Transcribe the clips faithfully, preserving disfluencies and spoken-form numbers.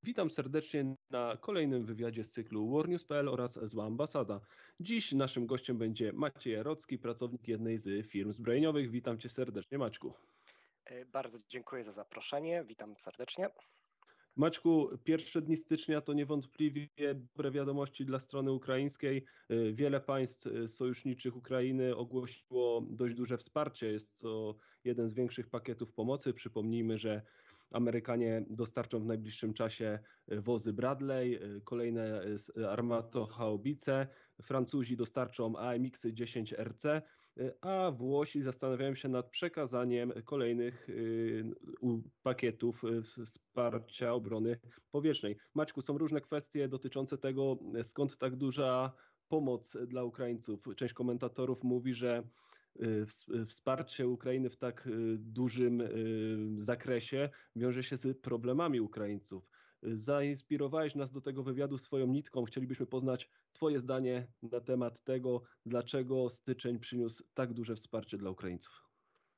Witam serdecznie na kolejnym wywiadzie z cyklu warnews kropka p l oraz Zła Ambasada. Dziś naszym gościem będzie Maciej Jarocki, pracownik jednej z firm zbrojeniowych. Witam cię serdecznie, Maćku. E, Bardzo dziękuję za zaproszenie. Witam serdecznie. Maćku, pierwsze dni stycznia to niewątpliwie dobre wiadomości dla strony ukraińskiej. Y, Wiele państw y, sojuszniczych Ukrainy ogłosiło dość duże wsparcie. Jest to jeden z większych pakietów pomocy. Przypomnijmy, że Amerykanie dostarczą w najbliższym czasie y, wozy Bradley, y, kolejne y, armatohaubice. Francuzi dostarczą A M X dziesięć R C, y, a Włosi zastanawiają się nad przekazaniem kolejnych y, u- pakietów y, wsparcia obrony powietrznej. Maćku, są różne kwestie dotyczące tego, skąd tak duża pomoc dla Ukraińców. Część komentatorów mówi, że y, ws- wsparcie Ukrainy w tak y, dużym y, zakresie wiąże się z problemami Ukraińców. Y, Zainspirowałeś nas do tego wywiadu swoją nitką. Chcielibyśmy poznać Twoje zdanie na temat tego, dlaczego styczeń przyniósł tak duże wsparcie dla Ukraińców.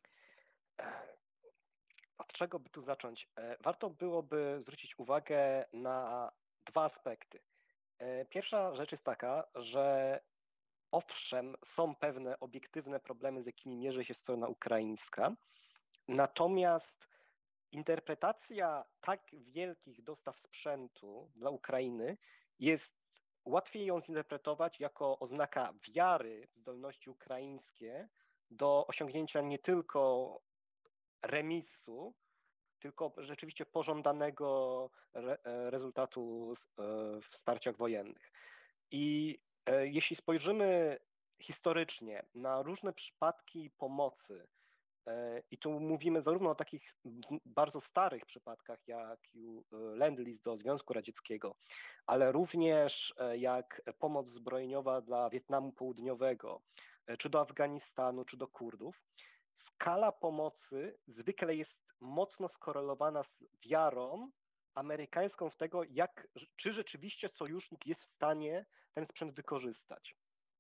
Od czego by tu zacząć? E, Warto byłoby zwrócić uwagę na dwa aspekty. E, Pierwsza rzecz jest taka, że owszem, są pewne obiektywne problemy, z jakimi mierzy się strona ukraińska, natomiast interpretacja tak wielkich dostaw sprzętu dla Ukrainy jest łatwiej ją zinterpretować jako oznaka wiary w zdolności ukraińskie do osiągnięcia nie tylko remisu, tylko rzeczywiście pożądanego re, e, rezultatu s- e, w starciach wojennych. I e, jeśli spojrzymy historycznie na różne przypadki pomocy, e, i tu mówimy zarówno o takich z- bardzo starych przypadkach, jak i, e, Lend-Lease do Związku Radzieckiego, ale również e, jak pomoc zbrojeniowa dla Wietnamu Południowego, e, czy do Afganistanu, czy do Kurdów, skala pomocy zwykle jest mocno skorelowana z wiarą amerykańską w tego, jak, czy rzeczywiście sojusznik jest w stanie ten sprzęt wykorzystać.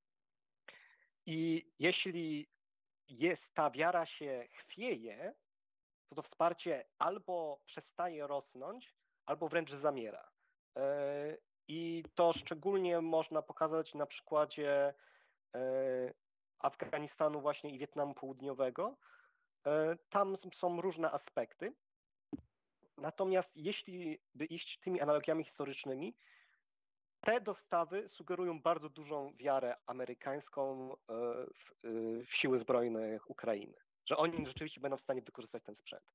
I jeśli jest, ta wiara się chwieje, to to wsparcie albo przestaje rosnąć, albo wręcz zamiera. E, I to szczególnie można pokazać na przykładzie e, Afganistanu właśnie i Wietnamu Południowego. E, Tam są różne aspekty. Natomiast jeśli by iść tymi analogiami historycznymi, te dostawy sugerują bardzo dużą wiarę amerykańską e, w, e, w siły zbrojne Ukrainy, że oni rzeczywiście będą w stanie wykorzystać ten sprzęt.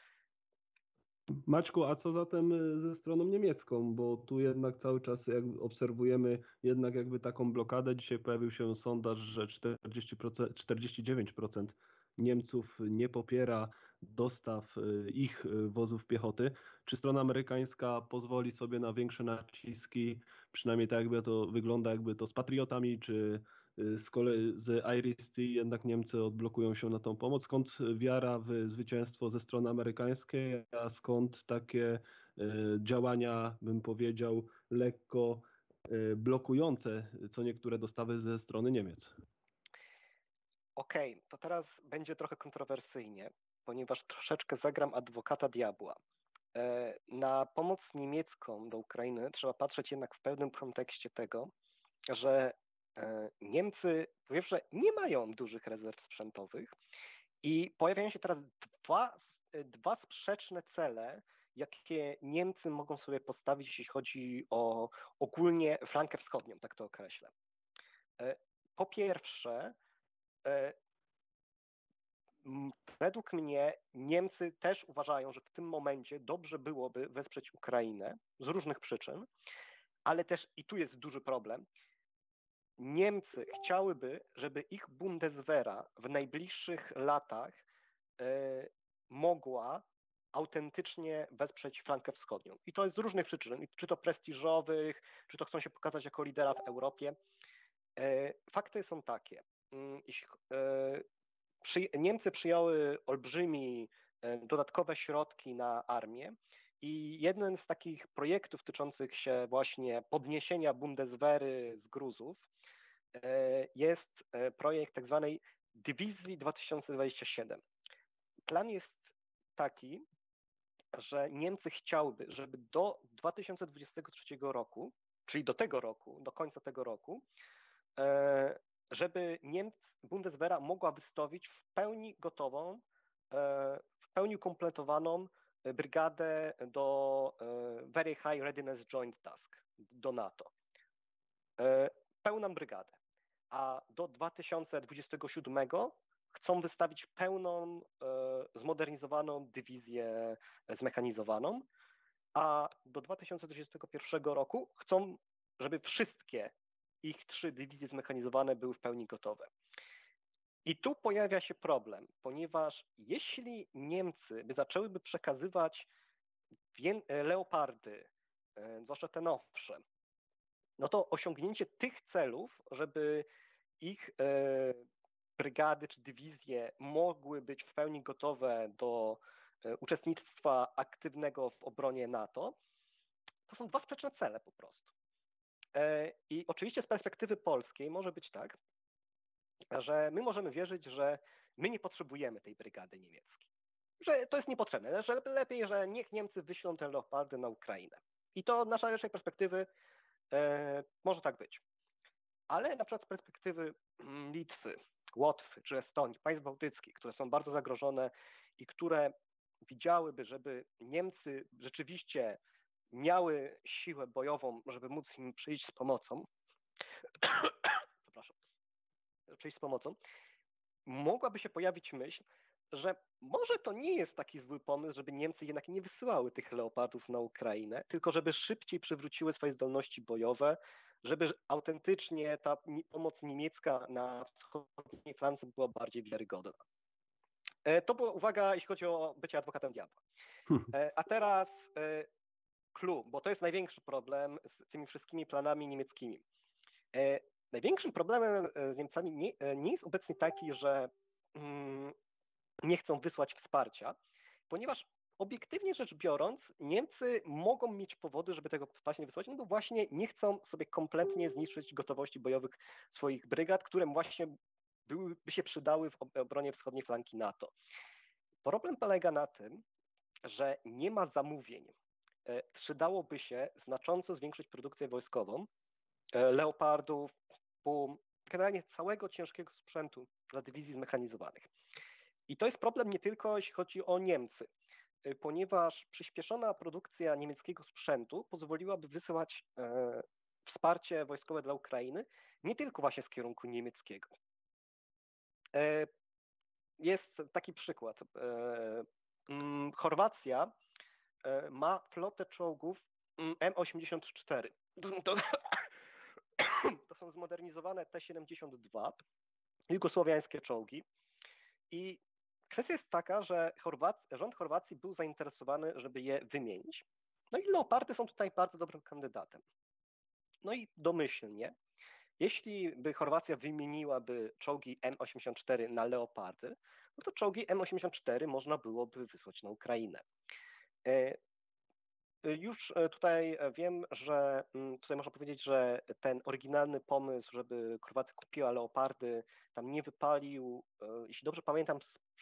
Maćku, a co zatem y, ze stroną niemiecką? Bo tu jednak cały czas jak obserwujemy jednak jakby taką blokadę. Dzisiaj pojawił się sondaż, że czterdzieści procent, czterdzieści dziewięć procent Niemców nie popiera dostaw y, ich y, wozów piechoty. Czy strona amerykańska pozwoli sobie na większe naciski, przynajmniej tak jakby to wygląda, jakby to z Patriotami, czy y, z kolei z Iris-T jednak Niemcy odblokują się na tą pomoc? Skąd wiara w zwycięstwo ze strony amerykańskiej, a skąd takie y, działania, bym powiedział, lekko y, blokujące co niektóre dostawy ze strony Niemiec? Okej, okay, to teraz będzie trochę kontrowersyjnie, ponieważ troszeczkę zagram adwokata diabła. E, Na pomoc niemiecką do Ukrainy trzeba patrzeć jednak w pewnym kontekście tego, że e, Niemcy po pierwsze nie mają dużych rezerw sprzętowych i pojawiają się teraz dwa, dwa sprzeczne cele, jakie Niemcy mogą sobie postawić, jeśli chodzi o ogólnie flankę wschodnią, tak to określę. E, Po pierwsze, e, według mnie Niemcy też uważają, że w tym momencie dobrze byłoby wesprzeć Ukrainę z różnych przyczyn, ale też, i tu jest duży problem, Niemcy chciałyby, żeby ich Bundeswehra w najbliższych latach e, mogła autentycznie wesprzeć flankę wschodnią. I to jest z różnych przyczyn, czy to prestiżowych, czy to chcą się pokazać jako lidera w Europie. E, fakty są takie. Mm, Jeśli, e, przy, Niemcy przyjęły olbrzymi e, dodatkowe środki na armię i jeden z takich projektów tyczących się właśnie podniesienia Bundeswehry z gruzów e, jest e, projekt tak zwanej Dywizji dwa tysiące dwudziestej siódmej. Plan jest taki, że Niemcy chciałyby, żeby do dwa tysiące dwudziestego trzeciego roku, czyli do tego roku, do końca tego roku, żeby Niemcy, Bundeswehra mogła wystawić w pełni gotową, w pełni ukompletowaną brygadę do Very High Readiness Joint Task, do NATO. Pełną brygadę. A do dwa tysiące dwudziestego siódmego chcą wystawić pełną, zmodernizowaną dywizję zmechanizowaną, a do dwa tysiące dwudziestego pierwszego roku chcą, żeby wszystkie ich trzy dywizje zmechanizowane były w pełni gotowe. I tu pojawia się problem, ponieważ jeśli Niemcy by zaczęłyby przekazywać leopardy, zwłaszcza te nowsze, no to osiągnięcie tych celów, żeby ich brygady czy dywizje mogły być w pełni gotowe do uczestnictwa aktywnego w obronie NATO, to są dwa sprzeczne cele po prostu. I oczywiście z perspektywy polskiej może być tak, że my możemy wierzyć, że my nie potrzebujemy tej brygady niemieckiej, że to jest niepotrzebne, że lepiej, że niech Niemcy wyślą te leopardy na Ukrainę. I to z naszej perspektywy e, może tak być. Ale na przykład z perspektywy Litwy, Łotwy czy Estonii, państw bałtyckich, które są bardzo zagrożone i które widziałyby, żeby Niemcy rzeczywiście miały siłę bojową, żeby móc im przyjść z pomocą, przepraszam, przyjść z pomocą, mogłaby się pojawić myśl, że może to nie jest taki zły pomysł, żeby Niemcy jednak nie wysyłały tych leopardów na Ukrainę, tylko żeby szybciej przywróciły swoje zdolności bojowe, żeby autentycznie ta pomoc niemiecka na wschodniej flance była bardziej wiarygodna. To była uwaga, jeśli chodzi o bycie adwokatem diabła. A teraz clue, bo to jest największy problem z tymi wszystkimi planami niemieckimi. Największym problemem z Niemcami nie, nie jest obecnie taki, że mm, nie chcą wysłać wsparcia, ponieważ obiektywnie rzecz biorąc, Niemcy mogą mieć powody, żeby tego wsparcia nie wysłać, no bo właśnie nie chcą sobie kompletnie zniszczyć gotowości bojowych swoich brygad, które właśnie byłyby się przydały w obronie wschodniej flanki NATO. Problem polega na tym, że nie ma zamówień. Przydałoby się znacząco zwiększyć produkcję wojskową, leopardów, pum, generalnie całego ciężkiego sprzętu dla dywizji zmechanizowanych. I to jest problem nie tylko jeśli chodzi o Niemcy, ponieważ przyspieszona produkcja niemieckiego sprzętu pozwoliłaby wysyłać e, wsparcie wojskowe dla Ukrainy nie tylko właśnie z kierunku niemieckiego. E, jest taki przykład. E, m, Chorwacja e, ma flotę czołgów M osiemdziesiąt cztery. To, to są zmodernizowane T siedemdziesiąt dwa, jugosłowiańskie czołgi. I kwestia jest taka, że Chorwac, rząd Chorwacji był zainteresowany, żeby je wymienić. No i leopardy są tutaj bardzo dobrym kandydatem. No i domyślnie, jeśli by Chorwacja wymieniłaby czołgi M osiemdziesiąt cztery na leopardy, no to czołgi M osiemdziesiąt cztery można byłoby wysłać na Ukrainę. Już tutaj wiem, że tutaj można powiedzieć, że ten oryginalny pomysł, żeby Chorwacja kupiła leopardy, tam nie wypalił. Jeśli dobrze pamiętam,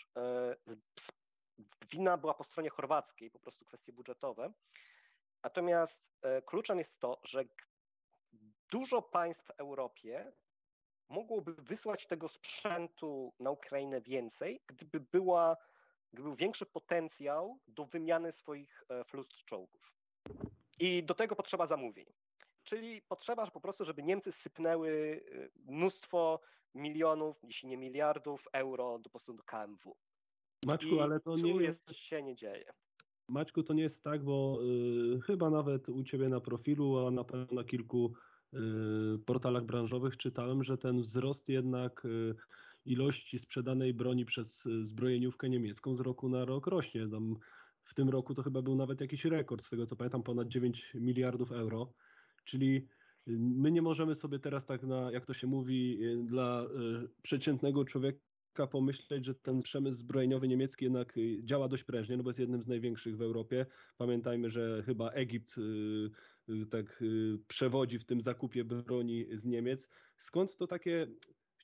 wina była po stronie chorwackiej, po prostu kwestie budżetowe. Natomiast kluczem jest to, że dużo państw w Europie mogłoby wysłać tego sprzętu na Ukrainę więcej, gdyby była gdyby był większy potencjał do wymiany swoich flust czołgów. I do tego potrzeba zamówień. Czyli potrzeba po prostu, żeby Niemcy sypnęły mnóstwo milionów, jeśli nie miliardów euro do, po prostu do K M W. Maćku, I ale to tu nie jest, jest... się nie dzieje. Maćku, to nie jest tak, bo y, chyba nawet u Ciebie na profilu, a na pewno na kilku y, portalach branżowych czytałem, że ten wzrost jednak y, ilości sprzedanej broni przez zbrojeniówkę niemiecką z roku na rok rośnie. Tam w tym roku to chyba był nawet jakiś rekord, z tego co pamiętam, ponad dziewięć miliardów euro, czyli my nie możemy sobie teraz tak, na, jak to się mówi, dla y, przeciętnego człowieka pomyśleć, że ten przemysł zbrojeniowy niemiecki jednak działa dość prężnie, no bo jest jednym z największych w Europie. Pamiętajmy, że chyba Egipt y, y, tak y, przewodzi w tym zakupie broni z Niemiec. Skąd to takie,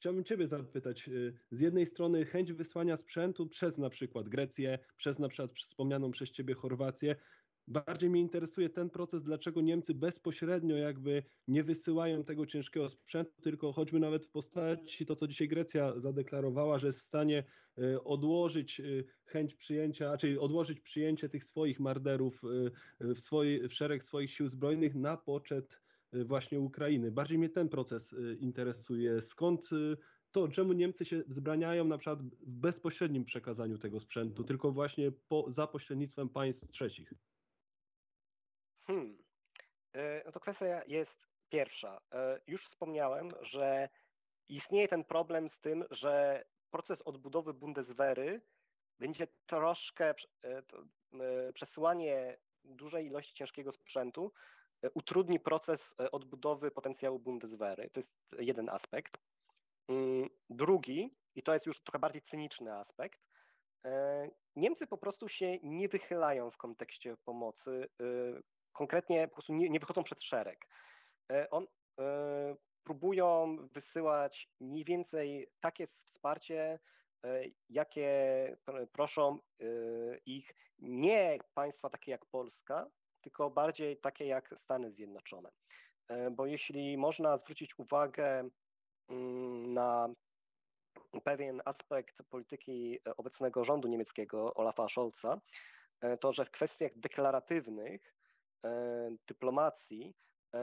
chciałbym Ciebie zapytać, z jednej strony chęć wysłania sprzętu przez na przykład Grecję, przez na przykład wspomnianą przez Ciebie Chorwację. Bardziej mnie interesuje ten proces, dlaczego Niemcy bezpośrednio jakby nie wysyłają tego ciężkiego sprzętu, tylko choćby nawet w postaci to, co dzisiaj Grecja zadeklarowała, że jest w stanie odłożyć chęć przyjęcia, czyli odłożyć przyjęcie tych swoich marderów w, swoi, w szereg swoich sił zbrojnych na poczet właśnie Ukrainy. Bardziej mnie ten proces interesuje. Skąd to, czemu Niemcy się wzbraniają na przykład w bezpośrednim przekazaniu tego sprzętu, tylko właśnie po, za pośrednictwem państw trzecich? Hmm. No to kwestia jest pierwsza. Już wspomniałem, że istnieje ten problem z tym, że proces odbudowy Bundeswehry będzie troszkę przesyłanie dużej ilości ciężkiego sprzętu utrudni proces odbudowy potencjału Bundeswehry. To jest jeden aspekt. Drugi, i to jest już trochę bardziej cyniczny aspekt, Niemcy po prostu się nie wychylają w kontekście pomocy, konkretnie po prostu nie, nie wychodzą przed szereg. On, próbują wysyłać mniej więcej takie wsparcie, jakie proszą ich nie państwa takie jak Polska, tylko bardziej takie jak Stany Zjednoczone. Bo jeśli można zwrócić uwagę na pewien aspekt polityki obecnego rządu niemieckiego, Olafa Scholza, to że w kwestiach deklaratywnych dyplomacji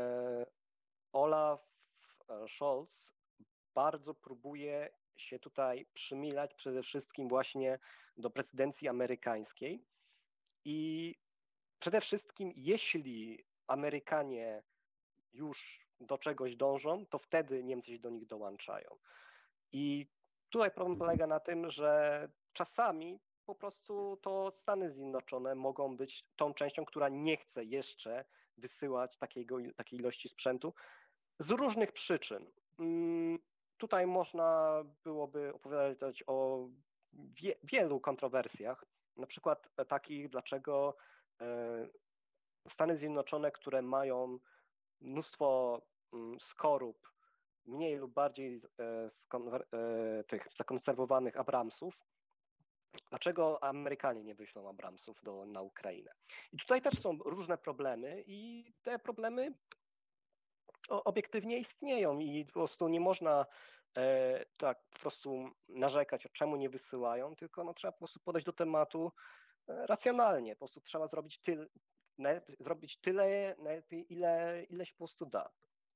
Olaf Scholz bardzo próbuje się tutaj przymilać przede wszystkim właśnie do prezydencji amerykańskiej i przede wszystkim jeśli Amerykanie już do czegoś dążą, to wtedy Niemcy się do nich dołączają. I tutaj problem polega na tym, że czasami po prostu to Stany Zjednoczone mogą być tą częścią, która nie chce jeszcze wysyłać takiego, takiej ilości sprzętu z różnych przyczyn. Tutaj można byłoby opowiadać o wie, wielu kontrowersjach, na przykład takich, dlaczego Stany Zjednoczone, które mają mnóstwo skorup, mniej lub bardziej tych zakonserwowanych Abramsów, dlaczego Amerykanie nie wyślą Abramsów do, na Ukrainę. I tutaj też są różne problemy i te problemy obiektywnie istnieją i po prostu nie można e, tak po prostu narzekać, o czemu nie wysyłają, tylko no, trzeba po prostu podejść do tematu racjonalnie. Po prostu trzeba zrobić, tyl, zrobić tyle, najlepiej ile, ile się po prostu da.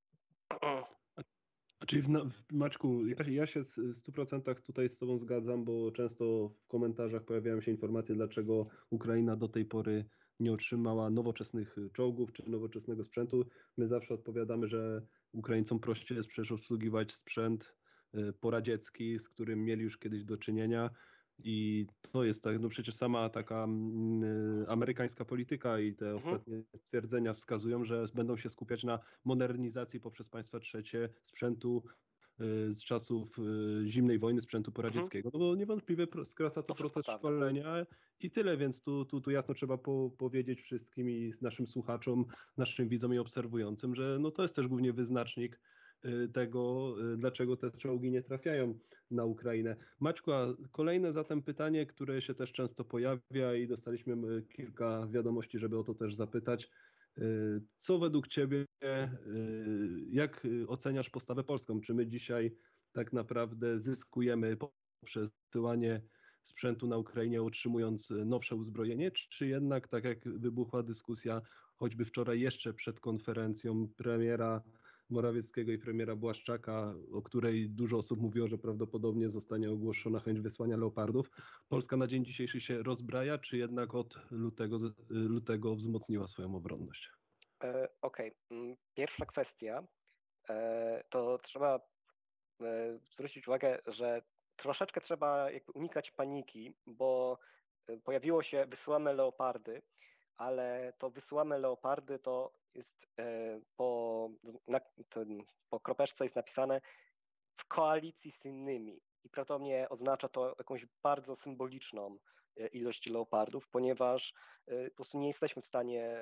Czyli w, w Maćku, ja, ja się w stu procentach tutaj z Tobą zgadzam, bo często w komentarzach pojawiają się informacje, dlaczego Ukraina do tej pory nie otrzymała nowoczesnych czołgów czy nowoczesnego sprzętu. My zawsze odpowiadamy, że Ukraińcom prościej jest przecież obsługiwać sprzęt poradziecki, z którym mieli już kiedyś do czynienia. I to jest tak, no przecież sama taka y, amerykańska polityka i te mhm. ostatnie stwierdzenia wskazują, że będą się skupiać na modernizacji poprzez państwa trzecie sprzętu y, z czasów y, zimnej wojny, sprzętu poradzieckiego. Mhm. No bo niewątpliwie skraca to, to proces szkolenia i tyle, więc tu, tu, tu jasno trzeba po, powiedzieć wszystkim i naszym słuchaczom, naszym widzom i obserwującym, że no to jest też głównie wyznacznik tego, dlaczego te czołgi nie trafiają na Ukrainę. Maćku, a kolejne zatem pytanie, które się też często pojawia i dostaliśmy kilka wiadomości, żeby o to też zapytać. Co według Ciebie, jak oceniasz postawę polską? Czy my dzisiaj tak naprawdę zyskujemy poprzez wysyłanie sprzętu na Ukrainie, otrzymując nowsze uzbrojenie, czy jednak, tak jak wybuchła dyskusja choćby wczoraj jeszcze przed konferencją premiera Morawieckiego i premiera Błaszczaka, o której dużo osób mówiło, że prawdopodobnie zostanie ogłoszona chęć wysłania Leopardów. Polska na dzień dzisiejszy się rozbraja, czy jednak od lutego, lutego wzmocniła swoją obronność? E, Okej, okay. Pierwsza kwestia, e, to trzeba e, zwrócić uwagę, że troszeczkę trzeba jakby unikać paniki, bo pojawiło się wysyłamy Leopardy, ale to wysyłamy Leopardy to jest po, po kropeczce jest napisane w koalicji z innymi i prawdopodobnie oznacza to jakąś bardzo symboliczną ilość Leopardów, ponieważ po prostu nie jesteśmy w stanie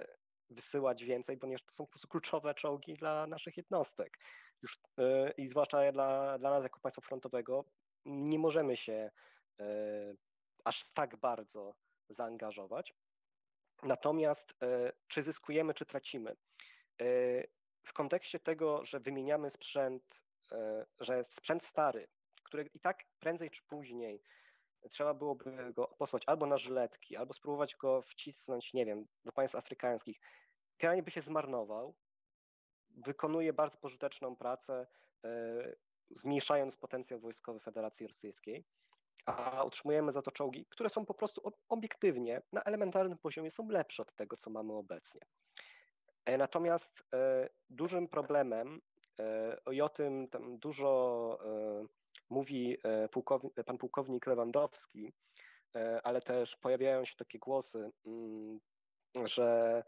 wysyłać więcej, ponieważ to są po prostu kluczowe czołgi dla naszych jednostek. Już, yy, i zwłaszcza dla, dla nas jako państwa frontowego nie możemy się yy, aż tak bardzo zaangażować. Natomiast yy, czy zyskujemy, czy tracimy? Yy, w kontekście tego, że wymieniamy sprzęt, yy, że sprzęt stary, który i tak prędzej czy później trzeba byłoby go posłać albo na żyletki, albo spróbować go wcisnąć, nie wiem, do państw afrykańskich, generalnie by się zmarnował, wykonuje bardzo pożyteczną pracę, yy, zmniejszając potencjał wojskowy Federacji Rosyjskiej, a utrzymujemy za to czołgi, które są po prostu obiektywnie, na elementarnym poziomie są lepsze od tego, co mamy obecnie. Natomiast e, dużym problemem, e, i o tym tam dużo e, mówi e, pułkownik, pan pułkownik Lewandowski, e, ale też pojawiają się takie głosy, mm, że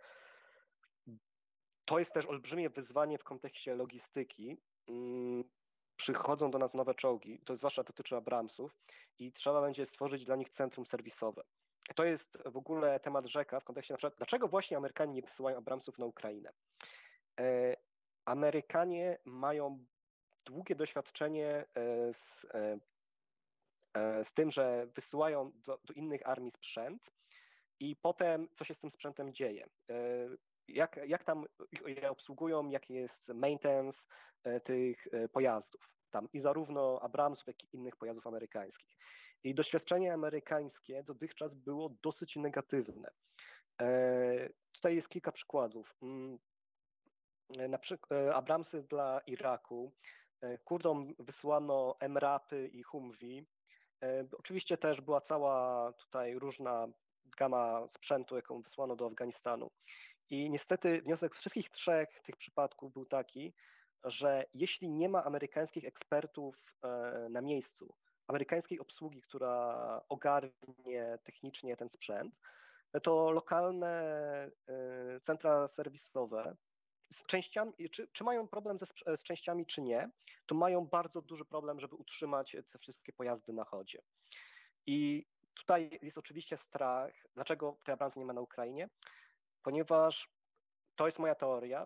to jest też olbrzymie wyzwanie w kontekście logistyki. Mm, przychodzą do nas nowe czołgi, to zwłaszcza dotyczy Abramsów, i trzeba będzie stworzyć dla nich centrum serwisowe. To jest w ogóle temat rzeka w kontekście na przykład, dlaczego właśnie Amerykanie nie wysyłają Abramsów na Ukrainę. E, Amerykanie mają długie doświadczenie e, z, e, e, z tym, że wysyłają do, do innych armii sprzęt i potem co się z tym sprzętem dzieje. E, jak, jak tam je obsługują, jaki jest maintenance e, tych e, pojazdów tam i zarówno Abramsów, jak i innych pojazdów amerykańskich. I doświadczenie amerykańskie dotychczas było dosyć negatywne. E, tutaj jest kilka przykładów. Na przykład Abramsy dla Iraku, Kurdom wysłano M-rapy i Humvee. Oczywiście też była cała tutaj różna gama sprzętu, jaką wysłano do Afganistanu. I niestety wniosek z wszystkich trzech tych przypadków był taki, że jeśli nie ma amerykańskich ekspertów na miejscu, amerykańskiej obsługi, która ogarnie technicznie ten sprzęt, to lokalne centra serwisowe z częściami, czy, czy mają problem ze, z częściami, czy nie, to mają bardzo duży problem, żeby utrzymać te wszystkie pojazdy na chodzie. I tutaj jest oczywiście strach, dlaczego tej Abramsy nie ma na Ukrainie, ponieważ to jest moja teoria.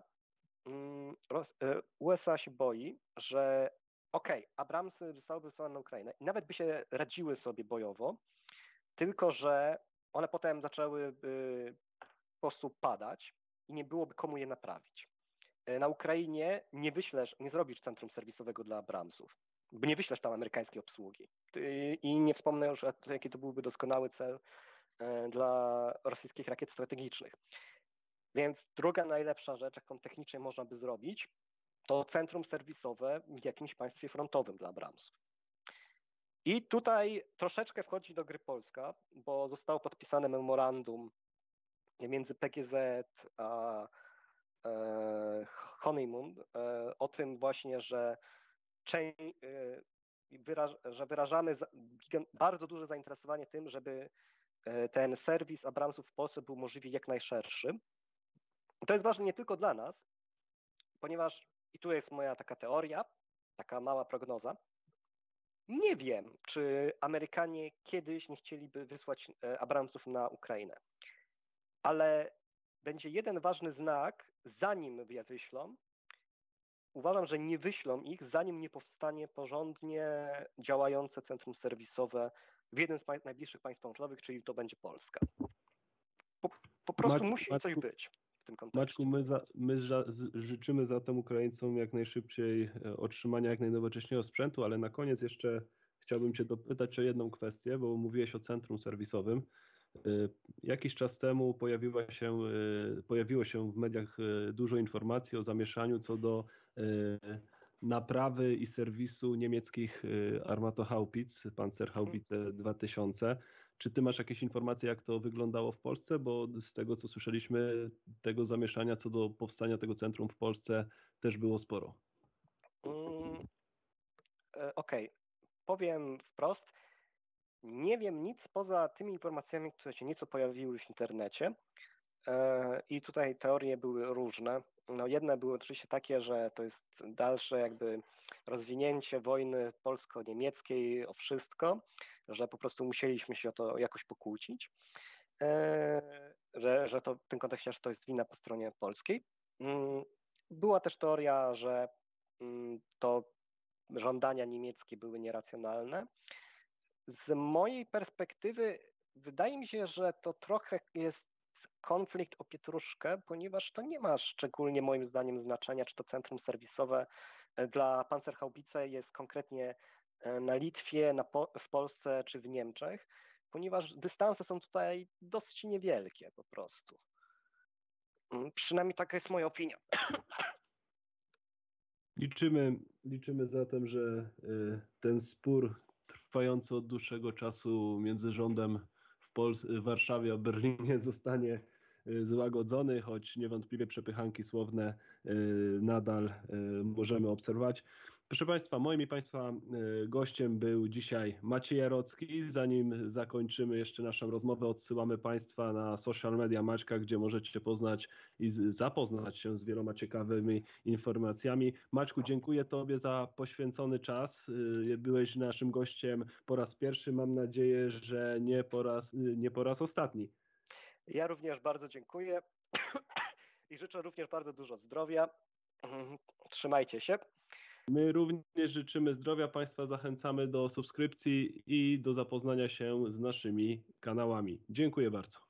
U S A się boi, że okej, okay, Abramsy zostały wysłane na Ukrainę i nawet by się radziły sobie bojowo, tylko że one potem zaczęłyby po prostu padać i nie byłoby komu je naprawić. Na Ukrainie nie wyślesz, nie zrobisz centrum serwisowego dla Abramsów, bo nie wyślesz tam amerykańskiej obsługi. I nie wspomnę już, jaki to byłby doskonały cel dla rosyjskich rakiet strategicznych. Więc druga najlepsza rzecz, jaką technicznie można by zrobić, to centrum serwisowe w jakimś państwie frontowym dla Abramsów. I tutaj troszeczkę wchodzi do gry Polska, bo zostało podpisane memorandum między P G Z a Honeymoon o tym właśnie, że, że wyrażamy bardzo duże zainteresowanie tym, żeby ten serwis Abramsów w Polsce był możliwie jak najszerszy. To jest ważne nie tylko dla nas, ponieważ, i tu jest moja taka teoria, taka mała prognoza, nie wiem, czy Amerykanie kiedyś nie chcieliby wysłać Abramsów na Ukrainę, ale będzie jeden ważny znak, zanim je wyślą. Uważam, że nie wyślą ich, zanim nie powstanie porządnie działające centrum serwisowe w jednym z najbliższych państw frontowych, czyli to będzie Polska. Po, po prostu Maćku, musi coś być w tym kontekście. Maćku, my, za, my za, z, życzymy zatem Ukraińcom jak najszybciej otrzymania jak najnowocześniejszego sprzętu, ale na koniec jeszcze chciałbym Cię dopytać o jedną kwestię, bo mówiłeś o centrum serwisowym. Jakiś czas temu pojawiła się, pojawiło się w mediach dużo informacji o zamieszaniu co do naprawy i serwisu niemieckich armatohaubic, Panzerhaubitze dwa tysiące. Czy ty masz jakieś informacje, jak to wyglądało w Polsce? Bo z tego, co słyszeliśmy, tego zamieszania co do powstania tego centrum w Polsce też było sporo. Mm, Okej, okay. Powiem wprost. Nie wiem nic poza tymi informacjami, które się nieco pojawiły w internecie. I tutaj teorie były różne. No jedne były oczywiście takie, że to jest dalsze jakby rozwinięcie wojny polsko-niemieckiej o wszystko, że po prostu musieliśmy się o to jakoś pokłócić. że, że to w tym kontekście, że to jest wina po stronie polskiej. Była też teoria, że to żądania niemieckie były nieracjonalne. Z mojej perspektywy wydaje mi się, że to trochę jest konflikt o pietruszkę, ponieważ to nie ma szczególnie moim zdaniem znaczenia, czy to centrum serwisowe dla Panzerhaubice jest konkretnie na Litwie, na po, w Polsce czy w Niemczech, ponieważ dystanse są tutaj dosyć niewielkie po prostu. Przynajmniej taka jest moja opinia. Liczymy, liczymy zatem, że ten spór trwający od dłuższego czasu między rządem w, Pols- w Warszawie a Berlinie zostanie złagodzony, choć niewątpliwie przepychanki słowne nadal możemy obserwować. Proszę Państwa, moim i Państwa gościem był dzisiaj Maciej Jarocki. Zanim zakończymy jeszcze naszą rozmowę, odsyłamy Państwa na social media Maćka, gdzie możecie poznać i zapoznać się z wieloma ciekawymi informacjami. Maćku, dziękuję Tobie za poświęcony czas. Byłeś naszym gościem po raz pierwszy. Mam nadzieję, że nie po raz, nie po raz ostatni. Ja również bardzo dziękuję i życzę również bardzo dużo zdrowia. Trzymajcie się. My również życzymy zdrowia. Państwa zachęcamy do subskrypcji i do zapoznania się z naszymi kanałami. Dziękuję bardzo.